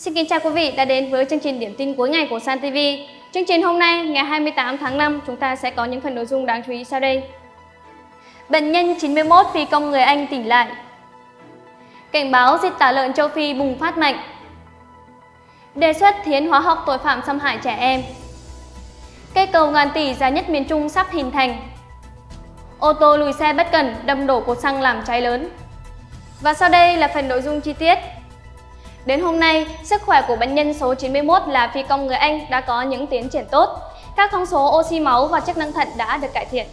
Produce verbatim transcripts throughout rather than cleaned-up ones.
Xin kính chào quý vị đã đến với chương trình điểm tin cuối ngày của Sun ti vi. Chương trình hôm nay ngày hai mươi tám tháng năm chúng ta sẽ có những phần nội dung đáng chú ý sau đây. Bệnh nhân chín mươi mốt phi công người Anh tỉnh lại. Cảnh báo dịch tả lợn châu Phi bùng phát mạnh. Đề xuất thiến hóa học tội phạm xâm hại trẻ em. Cây cầu ngàn tỷ dài nhất miền Trung sắp hình thành. Ô tô lùi xe bất cẩn đâm đổ cột xăng làm cháy lớn. Và sau đây là phần nội dung chi tiết. Đến hôm nay, sức khỏe của bệnh nhân số chín mươi mốt là phi công người Anh đã có những tiến triển tốt. Các thông số oxy máu và chức năng thận đã được cải thiện.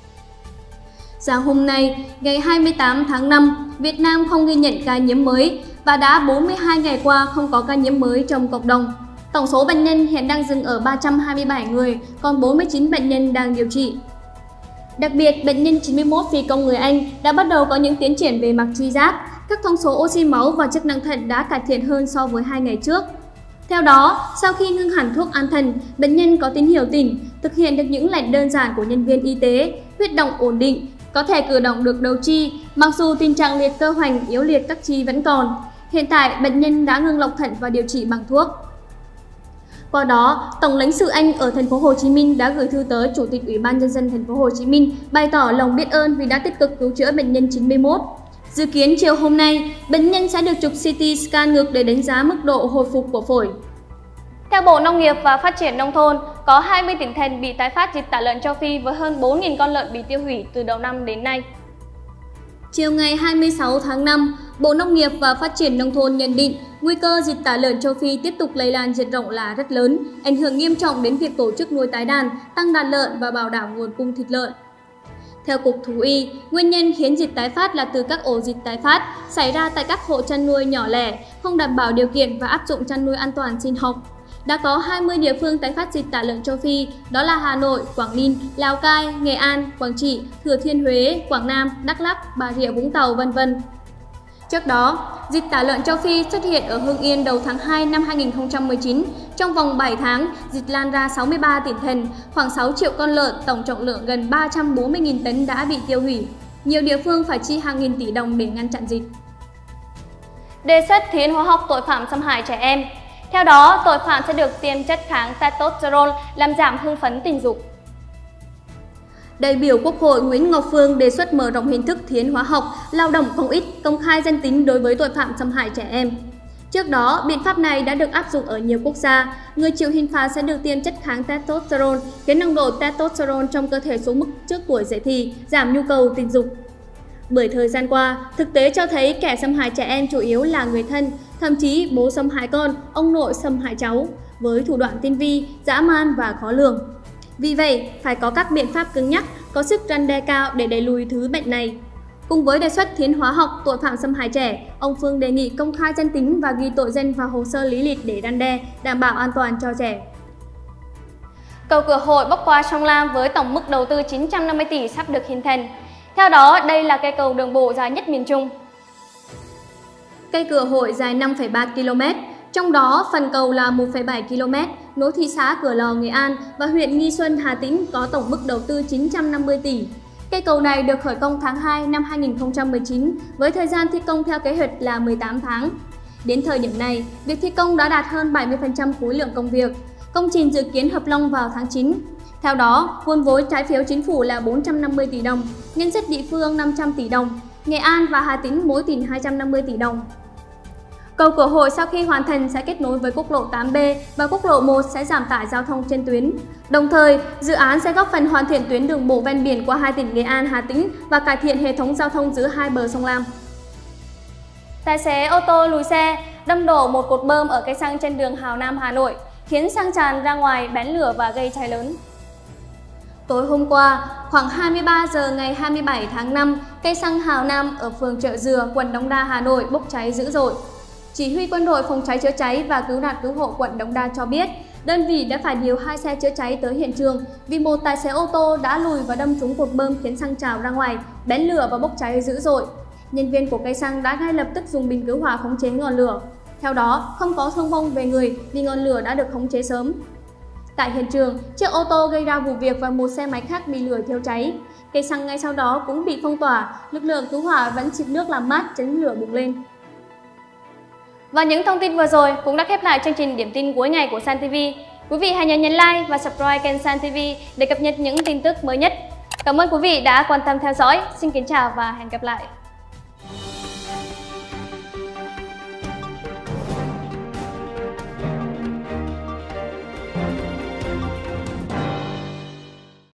Sáng hôm nay, ngày hai mươi tám tháng năm, Việt Nam không ghi nhận ca nhiễm mới và đã bốn mươi hai ngày qua không có ca nhiễm mới trong cộng đồng. Tổng số bệnh nhân hiện đang dừng ở ba trăm hai mươi bảy người, còn bốn mươi chín bệnh nhân đang điều trị. Đặc biệt, bệnh nhân chín mươi mốt phi công người Anh đã bắt đầu có những tiến triển về mặt truy giác. Các thông số oxy máu và chức năng thận đã cải thiện hơn so với hai ngày trước. Theo đó, sau khi ngưng hẳn thuốc an thần, bệnh nhân có tín hiệu tỉnh, thực hiện được những lệnh đơn giản của nhân viên y tế, huyết động ổn định, có thể cử động được đầu chi, mặc dù tình trạng liệt cơ hoành yếu liệt các chi vẫn còn. Hiện tại, bệnh nhân đã ngưng lọc thận và điều trị bằng thuốc. Qua đó, Tổng lãnh sự Anh ở thành phố Hồ Chí Minh đã gửi thư tới Chủ tịch Ủy ban nhân dân thành phố Hồ Chí Minh bày tỏ lòng biết ơn vì đã tích cực cứu chữa bệnh nhân chín mươi mốt. Dự kiến chiều hôm nay, bệnh nhân sẽ được chụp xê tê scan ngực để đánh giá mức độ hồi phục của phổi. Theo Bộ Nông nghiệp và Phát triển Nông thôn, có hai mươi tỉnh thành bị tái phát dịch tả lợn châu Phi với hơn bốn nghìn con lợn bị tiêu hủy từ đầu năm đến nay. Chiều ngày hai mươi sáu tháng năm, Bộ Nông nghiệp và Phát triển Nông thôn nhận định nguy cơ dịch tả lợn châu Phi tiếp tục lây lan diện rộng là rất lớn, ảnh hưởng nghiêm trọng đến việc tổ chức nuôi tái đàn, tăng đàn lợn và bảo đảm nguồn cung thịt lợn. Theo Cục Thú y, nguyên nhân khiến dịch tái phát là từ các ổ dịch tái phát xảy ra tại các hộ chăn nuôi nhỏ lẻ, không đảm bảo điều kiện và áp dụng chăn nuôi an toàn sinh học. Đã có hai mươi địa phương tái phát dịch tả lợn châu Phi, đó là Hà Nội, Quảng Ninh, Lào Cai, Nghệ An, Quảng Trị, Thừa Thiên Huế, Quảng Nam, Đắk Lắk, Bà Rịa Vũng Tàu, vân vân. Trước đó, dịch tả lợn châu Phi xuất hiện ở Hưng Yên đầu tháng hai năm hai nghìn không trăm mười chín. Trong vòng bảy tháng, dịch lan ra sáu mươi ba tỉnh thành, khoảng sáu triệu con lợn, tổng trọng lượng gần ba trăm bốn mươi nghìn tấn đã bị tiêu hủy. Nhiều địa phương phải chi hàng nghìn tỷ đồng để ngăn chặn dịch. Đề xuất thiến hóa học tội phạm xâm hại trẻ em. Theo đó, tội phạm sẽ được tiêm chất kháng testosterone làm giảm hưng phấn tình dục. Đại biểu Quốc hội Nguyễn Ngọc Phương đề xuất mở rộng hình thức thiến hóa học, lao động công ích, công khai danh tính đối với tội phạm xâm hại trẻ em. Trước đó, biện pháp này đã được áp dụng ở nhiều quốc gia. Người chịu hình phạt sẽ được tiêm chất kháng testosterone, khiến nồng độ testosterone trong cơ thể xuống mức trước tuổi dậy thì, giảm nhu cầu tình dục. Bởi thời gian qua, thực tế cho thấy kẻ xâm hại trẻ em chủ yếu là người thân, thậm chí bố xâm hại con, ông nội xâm hại cháu, với thủ đoạn tinh vi, dã man và khó lường. Vì vậy, phải có các biện pháp cứng nhắc, có sức răn đe cao để đẩy lùi thứ bệnh này. Cùng với đề xuất thiến hóa học tội phạm xâm hại trẻ, ông Phương đề nghị công khai danh tính và ghi tội danh vào hồ sơ lý lịch để răn đe, đảm bảo an toàn cho trẻ. Cầu Cửa Hội bắc qua sông Lam với tổng mức đầu tư chín trăm năm mươi tỷ sắp được hình thành. Theo đó, đây là cây cầu đường bộ dài nhất miền Trung. Cây Cửa Hội dài năm phẩy ba ki lô mét, trong đó phần cầu là một phẩy bảy ki lô mét, nối thị xã Cửa Lò, Nghệ An và huyện Nghi Xuân, Hà Tĩnh có tổng mức đầu tư chín trăm năm mươi tỷ. Cây cầu này được khởi công tháng hai năm hai nghìn không trăm mười chín với thời gian thi công theo kế hoạch là mười tám tháng. Đến thời điểm này, việc thi công đã đạt hơn bảy mươi phần trăm khối lượng công việc. Công trình dự kiến hợp long vào tháng chín. Theo đó, nguồn vốn trái phiếu chính phủ là bốn trăm năm mươi tỷ đồng, ngân sách địa phương năm trăm tỷ đồng, Nghệ An và Hà Tĩnh mỗi tỉnh hai trăm năm mươi tỷ đồng. Cầu Cửa Hội sau khi hoàn thành sẽ kết nối với quốc lộ tám B và quốc lộ một sẽ giảm tải giao thông trên tuyến. Đồng thời, dự án sẽ góp phần hoàn thiện tuyến đường bộ ven biển qua hai tỉnh Nghệ An, Hà Tĩnh và cải thiện hệ thống giao thông giữa hai bờ sông Lam. Tài xế ô tô lùi xe đâm đổ một cột bơm ở cây xăng trên đường Hào Nam, Hà Nội, khiến xăng tràn ra ngoài bén lửa và gây cháy lớn. Tối hôm qua, khoảng hai mươi ba giờ ngày hai mươi bảy tháng năm, cây xăng Hào Nam ở phường Chợ Dừa, quận Đống Đa, Hà Nội bốc cháy dữ dội. Chỉ huy quân đội phòng cháy chữa cháy và cứu nạn cứu hộ quận Đống Đa cho biết, đơn vị đã phải điều hai xe chữa cháy tới hiện trường vì một tài xế ô tô đã lùi và đâm trúng cột bơm khiến xăng trào ra ngoài, bén lửa và bốc cháy dữ dội. Nhân viên của cây xăng đã ngay lập tức dùng bình cứu hỏa khống chế ngọn lửa. Theo đó, không có thương vong về người vì ngọn lửa đã được khống chế sớm. Tại hiện trường, chiếc ô tô gây ra vụ việc và một xe máy khác bị lửa thiêu cháy. Cây xăng ngay sau đó cũng bị phong tỏa, lực lượng cứu hỏa vẫn xịt nước làm mát tránh lửa bùng lên. Và những thông tin vừa rồi cũng đã khép lại chương trình điểm tin cuối ngày của Sun ti vi. Quý vị hãy nhớ nhấn like và subscribe kênh Sun ti vi để cập nhật những tin tức mới nhất. Cảm ơn quý vị đã quan tâm theo dõi. Xin kính chào và hẹn gặp lại.